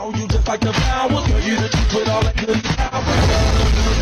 on you just like the flowers. Girl, you the truth with all that good power.